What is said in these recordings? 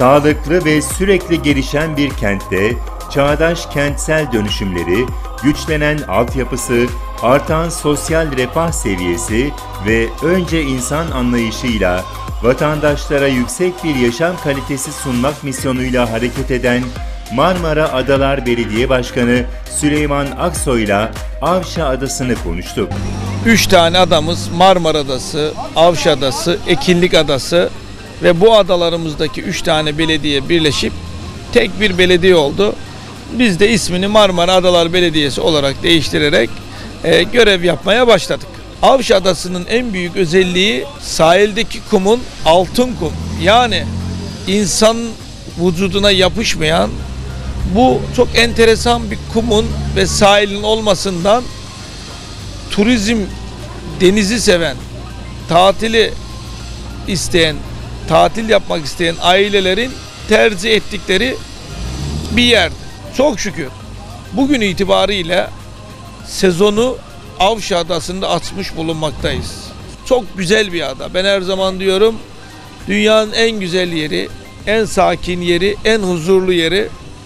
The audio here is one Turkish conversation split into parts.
Sağlıklı ve sürekli gelişen bir kentte çağdaş kentsel dönüşümleri, güçlenen altyapısı, artan sosyal refah seviyesi ve önce insan anlayışıyla vatandaşlara yüksek bir yaşam kalitesi sunmak misyonuyla hareket eden Marmara Adalar Belediye Başkanı Süleyman Aksoy'la Avşa Adası'nı konuştuk. 3 tane adamız Marmara Adası, Avşa Adası, Ekinlik Adası ve bu adalarımızdaki 3 tane belediye birleşip tek bir belediye oldu. Biz de ismini Marmara Adalar Belediyesi olarak değiştirerek görev yapmaya başladık. Avşa Adası'nın en büyük özelliği sahildeki kumun altın kum. Yani insan vücuduna yapışmayan bu çok enteresan bir kumun ve sahilin olmasından turizm, denizi seven, tatili isteyen, tatil yapmak isteyen ailelerin tercih ettikleri bir yer. Çok şükür bugün itibariyle sezonu Avşa Adası'nda açmış bulunmaktayız. Çok güzel bir ada. Ben her zaman diyorum dünyanın en güzel yeri, en sakin yeri, en huzurlu yeri,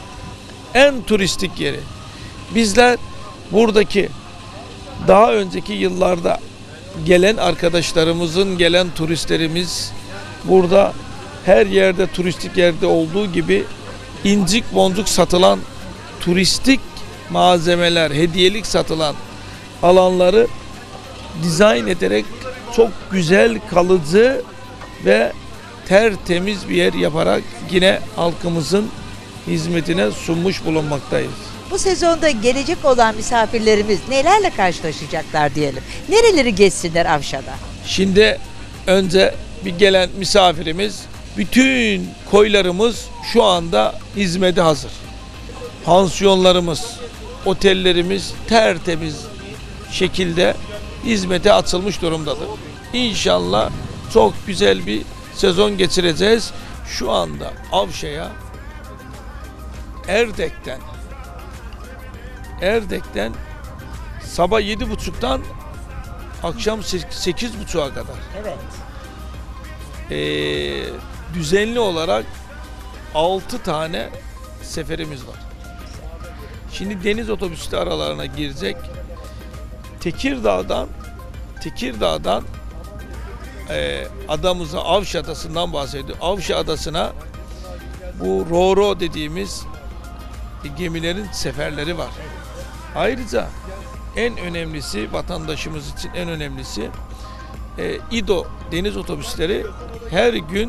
en turistik yeri. Bizler buradaki daha önceki yıllarda gelen arkadaşlarımızın, gelen turistlerimiz burada her yerde turistik yerde olduğu gibi incik boncuk satılan turistik malzemeler, hediyelik satılan alanları dizayn ederek çok güzel, kalıcı ve tertemiz bir yer yaparak yine halkımızın hizmetine sunmuş bulunmaktayız. Bu sezonda gelecek olan misafirlerimiz nelerle karşılaşacaklar diyelim. Nereleri gezsinler Avşa'da? Şimdi önce bir gelen misafirimiz, bütün koylarımız şu anda hizmete hazır. Pansiyonlarımız, otellerimiz tertemiz şekilde hizmete açılmış durumdadır. İnşallah çok güzel bir sezon geçireceğiz. Şu anda Avşa'ya Erdek'ten sabah 7.30'dan akşam 8.30'a kadar. Evet. Düzenli olarak 6 tane seferimiz var. Şimdi deniz otobüsü aralarına girecek. Tekirdağ'dan adamıza Avşa Adası'ndan bahsediyor. Avşa Adası'na bu Ro-Ro dediğimiz gemilerin seferleri var. Ayrıca en önemlisi, vatandaşımız için en önemlisi İdo deniz otobüsleri her gün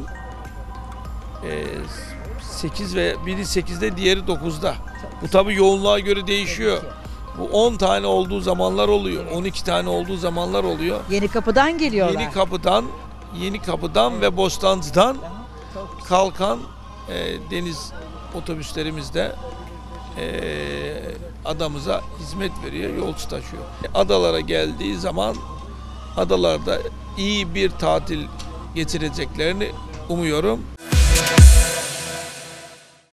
8 ve biri 8'de diğeri 9'da. Bu tabii yoğunluğa göre değişiyor. Bu 10 tane olduğu zamanlar oluyor. 12 tane olduğu zamanlar oluyor. Yenikapı'dan geliyorlar. Yenikapı'dan ve Bostancı'dan kalkan deniz otobüslerimizde adamıza hizmet veriyor, yolcu taşıyor. Adalara geldiği zaman adalarda iyi bir tatil geçireceklerini umuyorum.